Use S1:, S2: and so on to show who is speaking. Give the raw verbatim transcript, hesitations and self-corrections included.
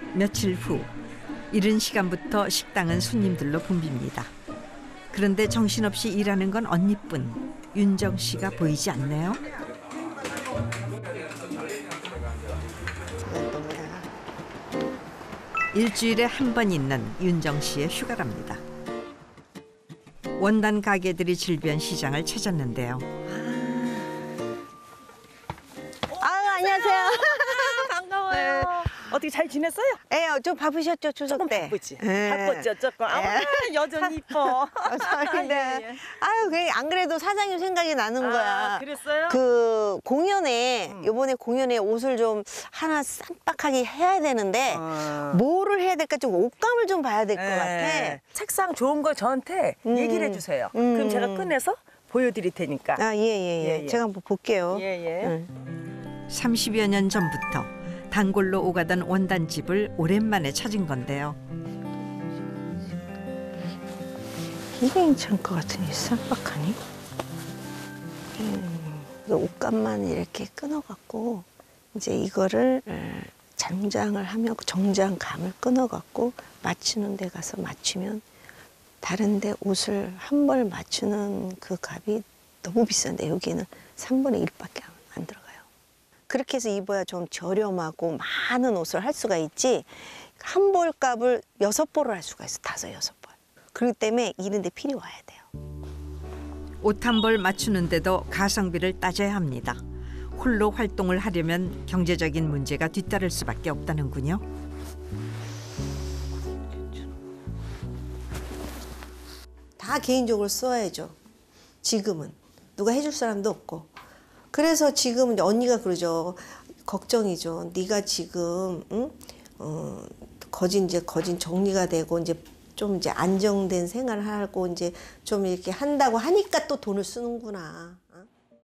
S1: 며칠 후 이른 시간부터 식당은 손님들로 붐빕니다. 그런데 정신없이 일하는 건 언니뿐. 윤정 씨가 보이지 않네요. 일주일에 한 번 있는 윤정 씨의 휴가랍니다. 원단 가게들이 즐비한 시장을 찾았는데요.
S2: 아, 안녕하세요.
S3: 반가워요.
S2: 네.
S3: 어떻게 잘 지냈어요?
S2: 예, 좀 바쁘셨죠, 추석
S3: 조금
S2: 때?
S3: 바쁘지.
S2: 예.
S3: 바빴죠, 조금. 아,
S2: 예.
S3: 여전히 이뻐.
S2: 감사합니다.
S3: 예, 예.
S2: 아유, 그래, 안 그래도 사장님 생각이 나는
S3: 아,
S2: 거야.
S3: 그랬어요?
S2: 그 공연에,
S3: 음.
S2: 요번에 공연에 옷을 좀 하나 쌈박하게 해야 되는데,
S3: 어.
S2: 뭐를 해야 될까? 좀 옷감을 좀 봐야 될 것
S3: 예.
S2: 같아.
S3: 책상 좋은 거 저한테
S2: 음.
S3: 얘기를 해주세요.
S2: 음.
S3: 그럼 제가 꺼내서 보여드릴 테니까.
S2: 아, 예, 예, 예.
S3: 예, 예.
S2: 제가 한번 볼게요.
S3: 예, 예.
S2: 응.
S1: 삼십여 년 전부터 단골로 오가던 원단집을 오랜만에 찾은 건데요.
S2: 이게 괜찮을 것 같으니, 쌈박하니? 음, 이거 옷감만 이렇게 끊어갖고, 이제 이거를 어, 장장을 하면 정장감을 끊어갖고 맞추는 데 가서 맞추면 다른 데 옷을 한 벌 맞추는 그 값이 너무 비싼데 여기는 삼분의 일밖에 안 들어가요. 그렇게 해서 입어야 좀 저렴하고 많은 옷을 할 수가 있지 한 벌 값을 여섯 벌을 할 수가 있어. 다섯, 여섯 벌. 그렇기 때문에 이런 데 필이 와야 돼요.
S1: 옷 한 벌 맞추는데도 가성비를 따져야 합니다. 홀로 활동을 하려면 경제적인 문제가 뒤따를 수밖에 없다는군요.
S2: 다 개인적으로 써야죠. 지금은. 누가 해줄 사람도 없고. 그래서 지금 이제 언니가 그러죠. 걱정이죠. 네가 지금 응? 어, 거진 이제 거진 정리가 되고 이제 좀 이제 안정된 생활을 하고 이제 좀 이렇게 한다고 하니까 또 돈을 쓰는구나.